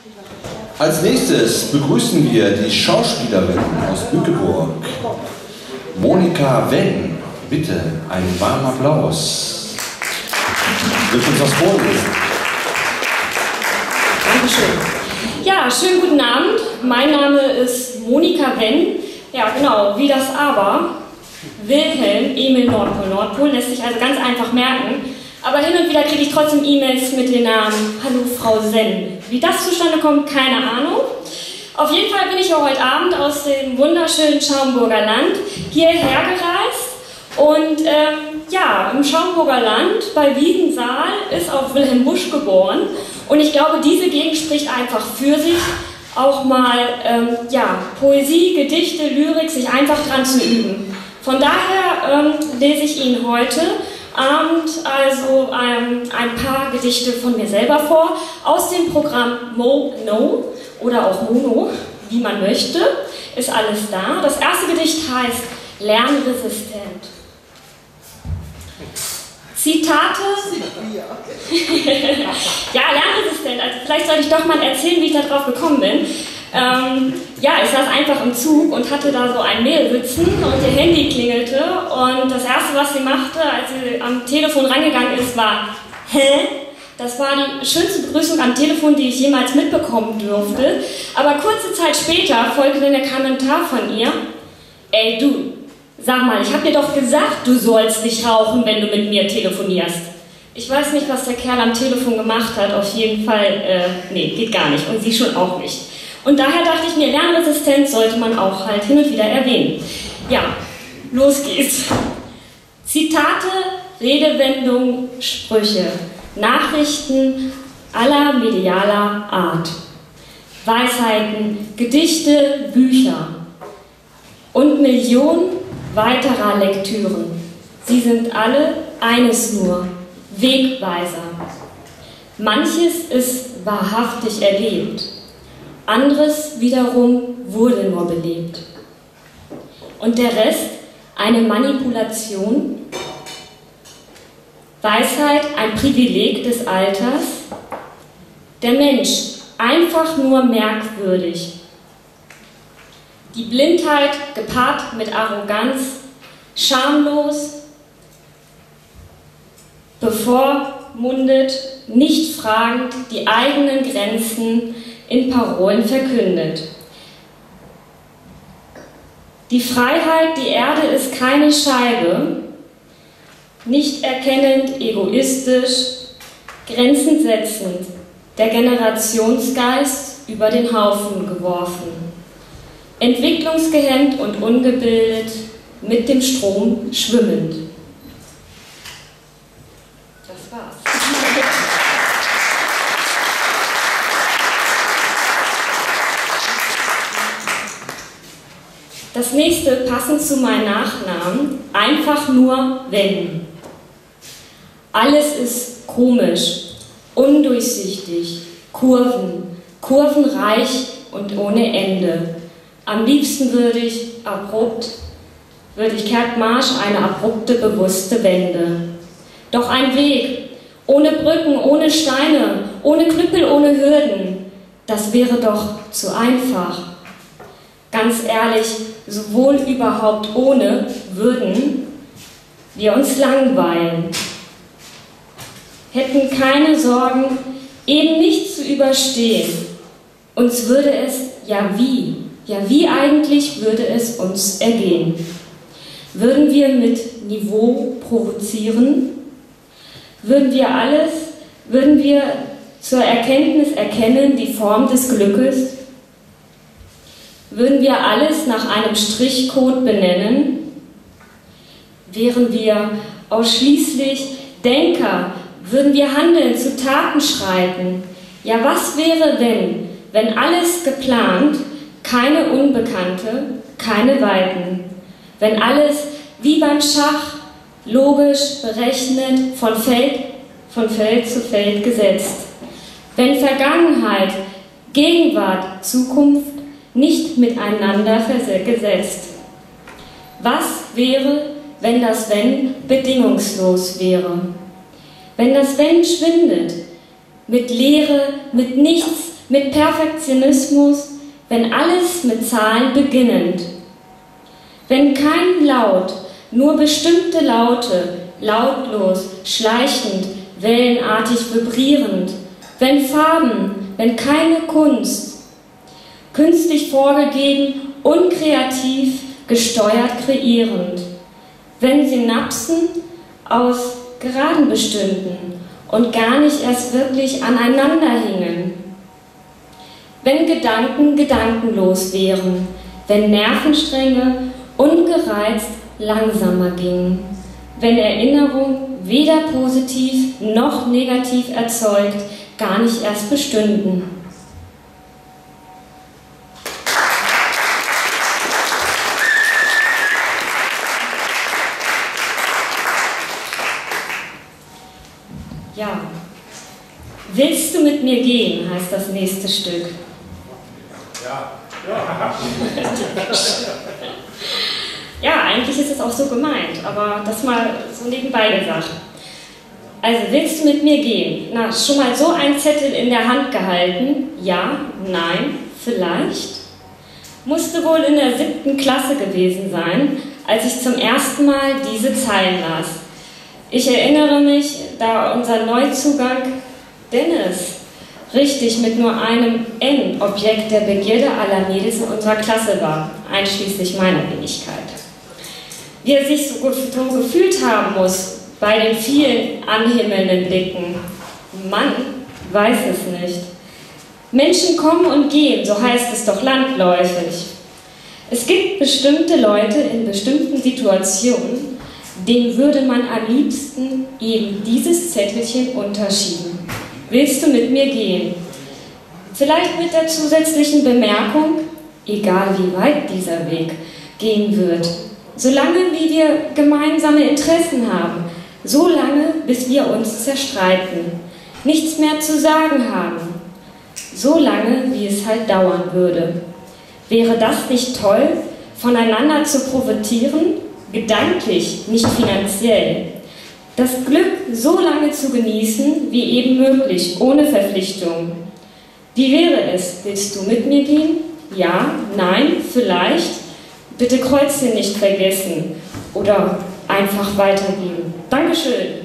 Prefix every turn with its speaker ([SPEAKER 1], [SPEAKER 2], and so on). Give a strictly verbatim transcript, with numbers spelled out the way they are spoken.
[SPEAKER 1] Als nächstes begrüßen wir die Schauspielerin aus Bückeburg, Monika Wenn. Bitte, einen warmen Applaus. Wird uns was vorlesen?
[SPEAKER 2] Dankeschön. Ja, schönen guten Abend. Mein Name ist Monika Wenn. Ja, genau, wie das Aber. Wilhelm, Emil, Nordpol, Nordpol, lässt sich also ganz einfach merken. Aber hin und wieder kriege ich trotzdem E-Mails mit den Namen Hallo Frau Senn. Wie das zustande kommt, keine Ahnung. Auf jeden Fall bin ich ja heute Abend aus dem wunderschönen Schaumburger Land hierher gereist. Und ähm, ja, im Schaumburger Land bei Wiedensaal ist auch Wilhelm Busch geboren. Und ich glaube, diese Gegend spricht einfach für sich, auch mal ähm, ja, Poesie, Gedichte, Lyrik, sich einfach dran zu üben. Von daher ähm, lese ich Ihnen heute Abend also ähm, ein paar Gedichte von mir selber vor, aus dem Programm Mo-No oder auch Mono, wie man möchte, ist alles da. Das erste Gedicht heißt Lernresistent. Zitate. Ja, lernresistent. Also vielleicht sollte ich doch mal erzählen, wie ich da drauf gekommen bin. Ähm, ja, ich saß einfach im Zug und hatte da so ein Mädel sitzen und ihr Handy klingelte und das erste, was sie machte, als sie am Telefon rangegangen ist, war hä? Das war die schönste Begrüßung am Telefon, die ich jemals mitbekommen durfte. Aber kurze Zeit später folgte dann der Kommentar von ihr: Ey du, sag mal, ich hab dir doch gesagt, du sollst nicht rauchen, wenn du mit mir telefonierst. Ich weiß nicht, was der Kerl am Telefon gemacht hat, auf jeden Fall, äh, nee, geht gar nicht und sie schon auch nicht. Und daher dachte ich mir, Lernresistenz sollte man auch halt hin und wieder erwähnen. Ja, los geht's. Zitate, Redewendungen, Sprüche, Nachrichten aller medialer Art, Weisheiten, Gedichte, Bücher und Millionen weiterer Lektüren. Sie sind alle eines nur, Wegweiser. Manches ist wahrhaftig erlebt. Anderes wiederum wurde nur belebt. Und der Rest eine Manipulation, Weisheit ein Privileg des Alters, der Mensch einfach nur merkwürdig. Die Blindheit gepaart mit Arroganz, schamlos, bevormundet, nicht fragend die eigenen Grenzen in Parolen verkündet. Die Freiheit, die Erde ist keine Scheibe, nicht erkennend, egoistisch, Grenzen setzend, der Generationsgeist über den Haufen geworfen. Entwicklungsgehemmt und ungebildet, mit dem Strom schwimmend. Das war's. Das nächste, passend zu meinem Nachnamen, einfach nur wenn. Alles ist komisch, undurchsichtig, Kurven, kurvenreich und ohne Ende. Am liebsten würde ich abrupt, würde ich kehrt Marsch eine abrupte, bewusste Wende. Doch ein Weg, ohne Brücken, ohne Steine, ohne Knüppel, ohne Hürden, das wäre doch zu einfach. Ganz ehrlich, sowohl überhaupt ohne würden wir uns langweilen, hätten keine Sorgen, eben nichts zu überstehen. Uns würde es, ja wie, ja wie eigentlich würde es uns ergehen? Würden wir mit Niveau provozieren? Würden wir alles, würden wir zur Erkenntnis erkennen, die Form des Glückes? Würden wir alles nach einem Strichcode benennen? Wären wir ausschließlich Denker? Würden wir handeln, zu Taten schreiten? Ja, was wäre, wenn, wenn alles geplant, keine Unbekannte, keine Weiten? Wenn alles wie beim Schach, logisch berechnet, von Feld, von Feld zu Feld gesetzt? Wenn Vergangenheit, Gegenwart, Zukunft nicht miteinander gesetzt? Was wäre, wenn das Wenn bedingungslos wäre? Wenn das Wenn schwindet, mit Leere, mit nichts, mit Perfektionismus, wenn alles mit Zahlen beginnend. Wenn kein Laut, nur bestimmte Laute, lautlos, schleichend, wellenartig vibrierend, wenn Farben, wenn keine Kunst, künstlich vorgegeben, unkreativ, gesteuert kreierend, wenn Synapsen aus Geraden bestünden und gar nicht erst wirklich aneinander hingen, wenn Gedanken gedankenlos wären, wenn Nervenstränge ungereizt langsamer gingen, wenn Erinnerung weder positiv noch negativ erzeugt, gar nicht erst bestünden. Ja, willst du mit mir gehen, heißt das nächste Stück.
[SPEAKER 3] Ja. Ja.
[SPEAKER 2] Ja, eigentlich ist es auch so gemeint, aber das mal so nebenbei gesagt. Also, willst du mit mir gehen? Na, schon mal so ein Zettel in der Hand gehalten? Ja, nein, vielleicht? Musste wohl in der siebten Klasse gewesen sein, als ich zum ersten Mal diese Zeilen las. Ich erinnere mich, da unser Neuzugang Dennis richtig mit nur einem N Objekt der Begierde aller Mädels in unserer Klasse war, einschließlich meiner Wenigkeit. Wie er sich so gut so gefühlt haben muss bei den vielen anhimmelnden Blicken. Mann weiß es nicht. Menschen kommen und gehen, so heißt es doch landläufig. Es gibt bestimmte Leute in bestimmten Situationen, denen würde man am liebsten eben dieses Zettelchen unterschieben. Willst du mit mir gehen? Vielleicht mit der zusätzlichen Bemerkung, egal wie weit dieser Weg gehen wird, solange wie wir gemeinsame Interessen haben, so lange, bis wir uns zerstreiten, nichts mehr zu sagen haben, so lange, wie es halt dauern würde. Wäre das nicht toll, voneinander zu profitieren, gedanklich, nicht finanziell? Das Glück so lange zu genießen, wie eben möglich, ohne Verpflichtung. Wie wäre es? Willst du mit mir gehen? Ja, nein, vielleicht? Bitte Kreuzchen nicht vergessen oder einfach weitergehen. Dankeschön.